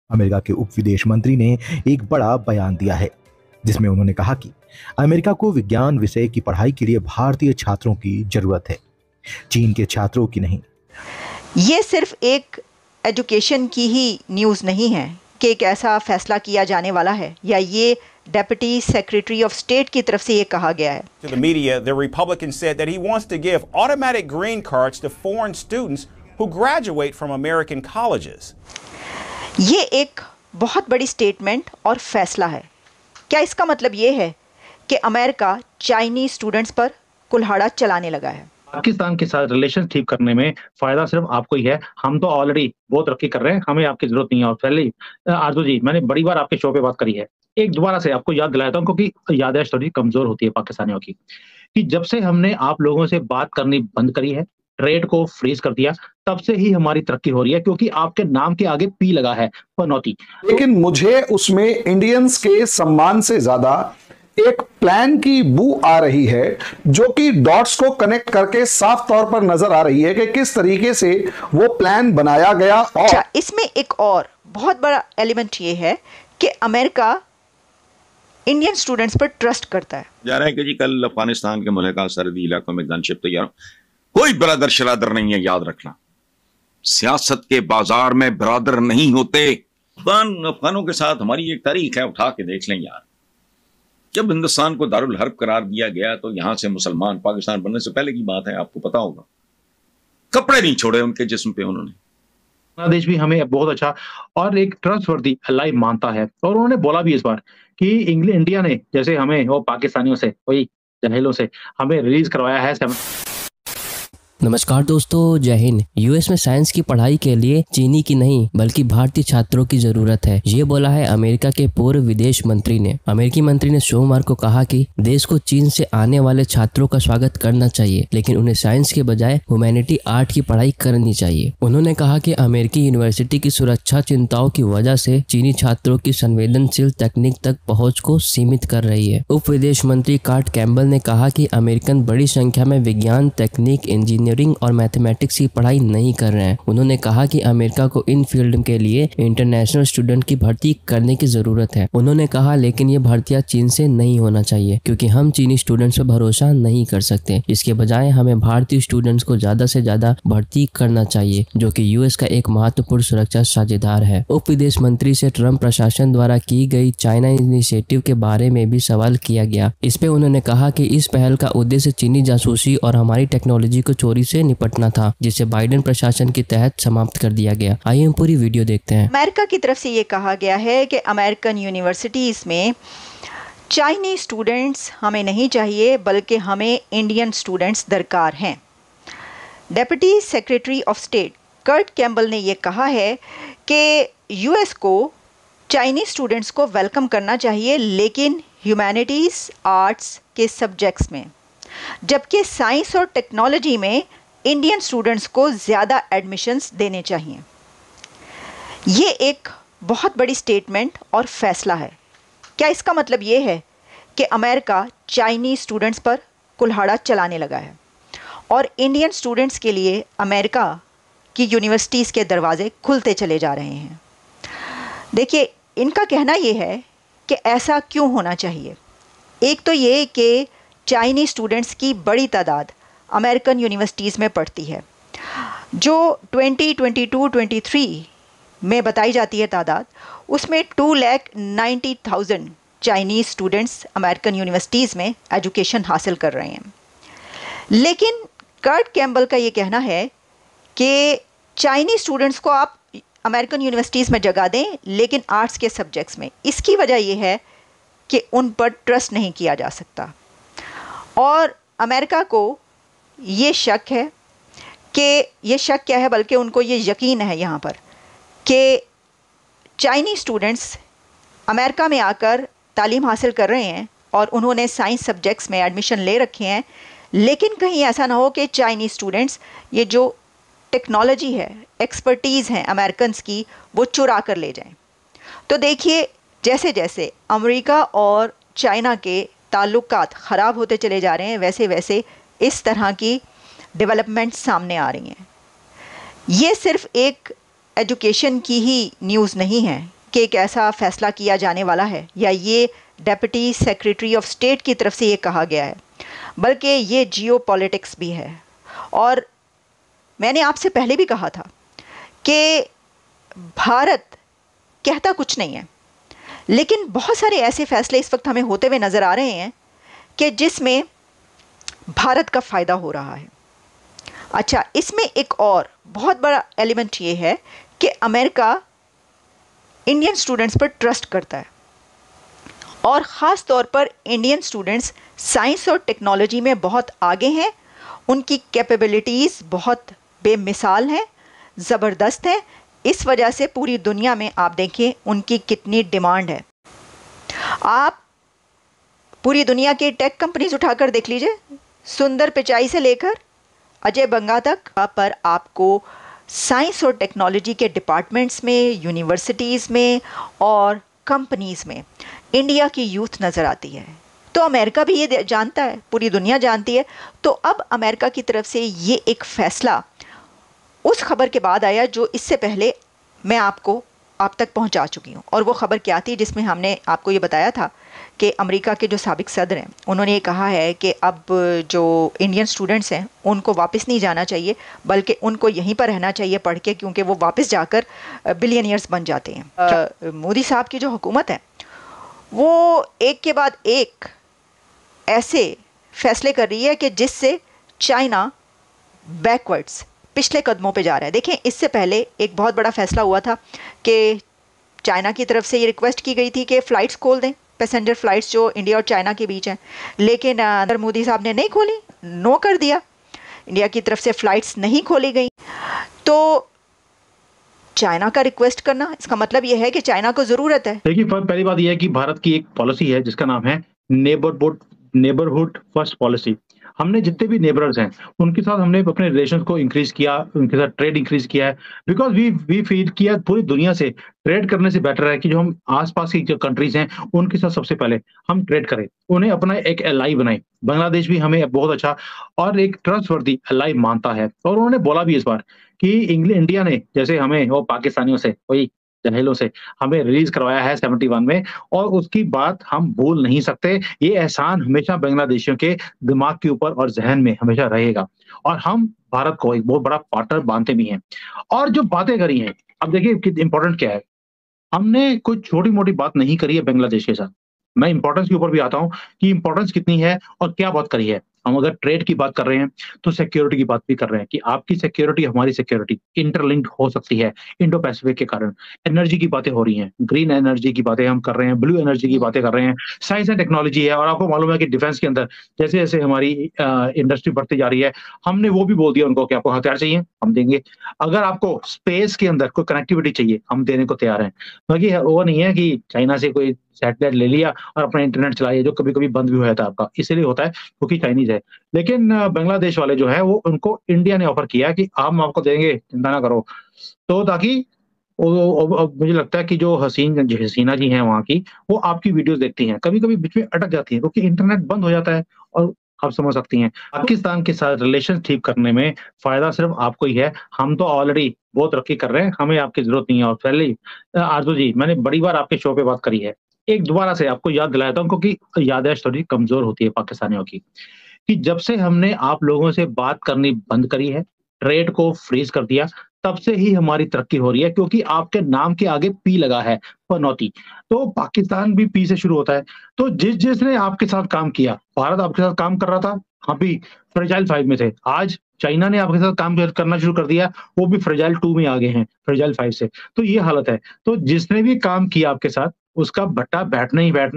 America के उप विदेश मंत्री ने एक बड़ा बयान दिया है जिसमें उन्होंने कहा कि अमेरिका को विज्ञान विषय की पढ़ाई के लिए भारतीय छात्रों की जरूरत है, चीन के छात्रों की नहीं। ये सिर्फ एक एजुकेशन की ही न्यूज़ नहीं है कि एक ऐसा फैसला किया जाने वाला है या ये डेप्यूटी सेक्रेटरी ऑफ स्टेट की तरफ से ये कहा गया है। To the media, the Republican said that he wants to give automatic green cards to foreign students who graduate from American colleges. ये एक बहुत बड़ी स्टेटमेंट और फैसला है। क्या इसका मतलब ये है कि अमेरिका चाइनीज स्टूडेंट्स पर कुल्हाड़ा चलाने लगा है? पाकिस्तान के साथ रिलेशन ठीक करने में फायदा सिर्फ आपको ही है। हम तो ऑलरेडी बहुत तरक्की कर रहे हैं, हमें आपकी जरूरत नहीं है। और पहले आरजू जी, मैंने बड़ी बार आपके शो पे बात करी है, एक दोबारा से आपको याद दिलाता हूँ क्योंकि याददाश्त थोड़ी कमजोर होती है पाकिस्तानियों की, कि जब से हमने आप लोगों से बात करनी बंद करी है, ट्रेड को फ्रीज कर दिया, तब से ही हमारी तरक्की हो रही है, क्योंकि आपके नाम के आगे पी लगा है, पनौती। लेकिन मुझे उसमें इंडियंस के सम्मान से ज्यादा एक प्लान की बू आ रही है, जो कि डॉट्स को कनेक्ट करके साफ तौर पर नजर आ रही है कि किस तरीके से वो प्लान बनाया गया। और इसमें एक और बहुत बड़ा एलिमेंट ये है कि अमेरिका इंडियन स्टूडेंट्स पर ट्रस्ट करता है। जा रहे हैं कि जी कल अफगानिस्तान के मुल्का सरहदी इलाकों में गनशिप तैयार, कोई ब्रदर शरादर नहीं है, याद रखना। सियासत के बाजार में ब्रदर नहीं होते। अफगानों के साथ हमारी एक तारीख है, उठा के देख लें यार। जब हिंदुस्तान को दारुल हर्ब करार दिया गया तो यहां से मुसलमान पाकिस्तान बनने से पहले की बात है, आपको पता होगा, कपड़े नहीं छोड़े उनके जिस्म पे उन्होंने। बांग्लादेश भी हमें बहुत अच्छा और एक ट्रस्टवर्दी अलाई मानता है, और उन्होंने बोला भी इस बार कि इंडिया ने जैसे हमें वो पाकिस्तानियों से, वही जहेलों से हमें रिलीज करवाया है। नमस्कार दोस्तों, जय हिंद। यूएस में साइंस की पढ़ाई के लिए चीनी की नहीं बल्कि भारतीय छात्रों की जरूरत है, ये बोला है अमेरिका के पूर्व विदेश मंत्री ने। अमेरिकी मंत्री ने सोमवार को कहा कि देश को चीन से आने वाले छात्रों का स्वागत करना चाहिए, लेकिन उन्हें साइंस के बजाय ह्यूमैनिटी आर्ट की पढ़ाई करनी चाहिए। उन्होंने कहा कि अमेरिकी यूनिवर्सिटी की सुरक्षा चिंताओं की वजह से चीनी छात्रों की संवेदनशील तकनीक तक पहुँच को सीमित कर रही है। उप विदेश मंत्री कार्ट कैम्बल ने कहा कि अमेरिकन बड़ी संख्या में विज्ञान, तकनीक, इंजीनियरिंग और मैथमेटिक्स की पढ़ाई नहीं कर रहे हैं। उन्होंने कहा कि अमेरिका को इन फील्ड के लिए इंटरनेशनल स्टूडेंट की भर्ती करने की जरूरत है। उन्होंने कहा, लेकिन ये भर्तियां चीन से नहीं होना चाहिए क्योंकि हम चीनी स्टूडेंट्स पर भरोसा नहीं कर सकते। इसके बजाय हमें भारतीय स्टूडेंट्स को ज्यादा से ज्यादा भर्ती करना चाहिए, जो कि यूएस का एक महत्वपूर्ण सुरक्षा साझेदार है। उप विदेश मंत्री से ट्रंप प्रशासन द्वारा की गई चाइना इनिशिएटिव के बारे में भी सवाल किया गया। इस पे उन्होंने कहा कि इस पहल का उद्देश्य चीनी जासूसी और हमारी टेक्नोलॉजी को चोरी से निपटना था, जिसे बाइडेन प्रशासन के तहत समाप्त कर दिया गया। आइए हम पूरी वीडियो देखते हैं। अमेरिका की तरफ से ये कहा गया है कि अमेरिकन यूनिवर्सिटीज में चाइनीज स्टूडेंट्स हमें नहीं चाहिए बल्कि हमें इंडियन स्टूडेंट्स दरकार हैं। Deputy secretary of state Kurt Campbell ने ये कहा है कि यूएस को चाइनीज स्टूडेंट्स को वेलकम करना चाहिए, लेकिन ह्यूमैनिटीज, आर्ट्स के सब्जेक्ट्स में, जबकि साइंस और टेक्नोलॉजी में इंडियन स्टूडेंट्स को ज़्यादा एडमिशन्स देने चाहिए। ये एक बहुत बड़ी स्टेटमेंट और फैसला है। क्या इसका मतलब ये है कि अमेरिका चाइनीज स्टूडेंट्स पर कुल्हाड़ा चलाने लगा है और इंडियन स्टूडेंट्स के लिए अमेरिका की यूनिवर्सिटीज़ के दरवाजे खुलते चले जा रहे हैं? देखिए, इनका कहना ये है कि ऐसा क्यों होना चाहिए। एक तो ये कि चाइनीज स्टूडेंट्स की बड़ी तादाद अमेरिकन यूनिवर्सिटीज़ में पढ़ती है, जो 2022-23 में बताई जाती है तादाद, उसमें 2,90,000 चाइनीज़ स्टूडेंट्स अमेरिकन यूनिवर्सिटीज़ में एजुकेशन हासिल कर रहे हैं। लेकिन कर्ट कैम्बल का ये कहना है कि चाइनीज़ स्टूडेंट्स को आप अमेरिकन यूनिवर्सिटीज़ में जगह दें, लेकिन आर्ट्स के सब्जेक्ट्स में। इसकी वजह यह है कि उन पर ट्रस्ट नहीं किया जा सकता, और अमेरिका को ये शक है कि ये शक क्या है, बल्कि उनको ये यकीन है यहाँ पर कि चाइनीज़ स्टूडेंट्स अमेरिका में आकर तालीम हासिल कर रहे हैं और उन्होंने साइंस सब्जेक्ट्स में एडमिशन ले रखे हैं, लेकिन कहीं ऐसा ना हो कि चाइनीज़ स्टूडेंट्स ये जो टेक्नोलॉजी है, एक्सपर्टीज़ हैं अमेरिकन्स की, वो चुरा कर ले जाएं। तो देखिए, जैसे जैसे अमेरिका और चाइना के ताल्लुकात ख़राब होते चले जा रहे हैं, वैसे वैसे इस तरह की डेवलपमेंट सामने आ रही हैं। ये सिर्फ एक एजुकेशन की ही न्यूज़ नहीं है, कि एक ऐसा फैसला किया जाने वाला है या ये डेप्यूटी सेक्रेटरी ऑफ स्टेट की तरफ से ये कहा गया है, बल्कि ये जियोपॉलिटिक्स भी है। और मैंने आपसे पहले भी कहा था कि भारत कहता कुछ नहीं है, लेकिन बहुत सारे ऐसे फैसले इस वक्त हमें होते हुए नज़र आ रहे हैं कि जिसमें भारत का फ़ायदा हो रहा है। अच्छा, इसमें एक और बहुत बड़ा एलिमेंट ये है कि अमेरिका इंडियन स्टूडेंट्स पर ट्रस्ट करता है, और ख़ास तौर पर इंडियन स्टूडेंट्स साइंस और टेक्नोलॉजी में बहुत आगे हैं। उनकी कैपेबिलिटीज़ बहुत बेमिसाल हैं, ज़बरदस्त हैं। इस वजह से पूरी दुनिया में आप देखें उनकी कितनी डिमांड है। आप पूरी दुनिया के टेक कंपनीज उठाकर देख लीजिए, सुंदर पिचाई से लेकर अजय बंगा तक, पर आपको साइंस और टेक्नोलॉजी के डिपार्टमेंट्स में, यूनिवर्सिटीज़ में और कंपनीज़ में इंडिया की यूथ नज़र आती है। तो अमेरिका भी ये जानता है, पूरी दुनिया जानती है। तो अब अमेरिका की तरफ से ये एक फ़ैसला उस खबर के बाद आया जो इससे पहले मैं आप तक पहुंचा चुकी हूं। और वो खबर क्या थी जिसमें हमने आपको ये बताया था कि अमेरिका के जो साबिक सदर हैं उन्होंने ये कहा है कि अब जो इंडियन स्टूडेंट्स हैं उनको वापस नहीं जाना चाहिए, बल्कि उनको यहीं पर रहना चाहिए पढ़ के, क्योंकि वो वापस जाकर बिलियनियर्स बन जाते हैं। मोदी साहब की जो हुकूमत है वो एक के बाद एक ऐसे फैसले कर रही है कि जिससे चाइना बैकवर्ड्स, पिछले कदमों पे जा रहा है। देखें, इससे पहले एक बहुत बड़ा फैसला हुआ था कि चाइना की तरफ से ये रिक्वेस्ट की गई थी कि फ़्लाइट्स खोल दें, पैसेंजर फ़्लाइट्स जो इंडिया और चाइना के बीच हैं, लेकिन नरेंद्र मोदी साहब ने नहीं खोली, नो कर दिया। इंडिया की तरफ से फ़्लाइट्स नहीं खोली गई। तो चाइना का रिक्वेस्ट करना, इसका मतलब ये है कि चाइना को ज़रूरत है। देखिए, पहली बात यह है कि भारत की एक पॉलिसी है जिसका नाम है नेबरहुड फर्स्ट पॉलिसी। हमने जितने भी नेबरर्स हैं उनके साथ हमने अपने रिलेशंस को इंक्रीज किया, उनके साथ ट्रेड इंक्रीज किया है, बिकॉज वी फील किया पूरी दुनिया से ट्रेड करने से बेटर है कि जो हम आसपास की जो कंट्रीज हैं उनके साथ सबसे पहले हम ट्रेड करें, उन्हें अपना एक एलाई बनाए। बांग्लादेश भी हमें बहुत अच्छा और एक ट्रस्टवर्दी एलाई मानता है, और उन्होंने बोला भी इस बार कि इंडिया ने जैसे हमें वो पाकिस्तानियों से, वही जहेलों से हमें रिलीज करवाया है 71 में, और उसकी बात हम भूल नहीं सकते। ये एहसान हमेशा बांग्लादेशियों के दिमाग के ऊपर और जहन में हमेशा रहेगा, और हम भारत को एक बहुत बड़ा पार्टनर मानते भी हैं। और जो बातें करी हैं, अब देखिए इंपॉर्टेंट क्या है, हमने कुछ छोटी मोटी बात नहीं करी है बांग्लादेश के साथ। मैं इंपॉर्टेंस के ऊपर भी आता हूं कि इंपॉर्टेंस कितनी है और क्या बात करी है। हम अगर ट्रेड की बात कर रहे हैं तो सिक्योरिटी की बात भी कर रहे हैं कि आपकी सिक्योरिटी हमारी सिक्योरिटी इंटरलिंक्ड हो सकती है इंडो पैसिफिक के कारण। एनर्जी की बातें हो रही हैं, ग्रीन एनर्जी की बातें हम कर रहे हैं, ब्लू एनर्जी की बातें कर रहे हैं, साइंस एंड टेक्नोलॉजी है। और आपको मालूम है कि डिफेंस के अंदर जैसे जैसे हमारी इंडस्ट्री बढ़ती जा रही है, हमने वो भी बोल दिया उनको कि आपको हथियार चाहिए हम देंगे, अगर आपको स्पेस के अंदर कोई कनेक्टिविटी चाहिए हम देने को तैयार हैं। बाकी वो नहीं है कि चाइना से कोई सैटेलाइट ले लिया और अपना इंटरनेट चलाइए, जो कभी कभी बंद भी हो जाता है आपका, इसलिए होता है क्योंकि चाइनीज है। लेकिन बांग्लादेश वाले जो है वो उनको इंडिया ने ऑफर किया कि हम आपको देंगे, चिंता ना करो। तो ताकि मुझे लगता है कि जो हसीना जी हैं वहाँ की, वो आपकी वीडियोस देखती हैं, कभी कभी बीच में अटक जाती हैं क्योंकि इंटरनेट बंद हो जाता है, और आप समझ सकती हैं पाकिस्तान के साथ रिलेशन ठीक करने में फायदा सिर्फ आपको ही है। हम तो ऑलरेडी बहुत तरक्की कर रहे हैं, हमें आपकी जरूरत नहीं है। और पहले आरजू जी, मैंने बड़ी बार आपके शो पे बात करी है, एक दोबारा से आपको याद दिलाता हूँ क्योंकि याददाश्त थोड़ी कमजोर होती है पाकिस्तानियों की, कि जब से हमने आप लोगों से बात करनी बंद करी है, ट्रेड को फ्रीज कर दिया, तब से ही हमारी तरक्की हो रही है, क्योंकि आपके नाम के आगे पी लगा है, पनौती। तो पाकिस्तान भी पी से शुरू होता है। तो जिसने आपके साथ काम किया, भारत आपके साथ काम कर रहा था, हम भी फ्रेजाइल 5 में थे। आज चाइना ने आपके साथ काम करना शुरू कर दिया, वो भी फ्रेजाइल 2 में आ गए हैं फ्रेजाइल 5 से। तो ये हालत है। तो जिसने भी काम किया आपके साथ, उसका भट्टा बैठना ही बैठना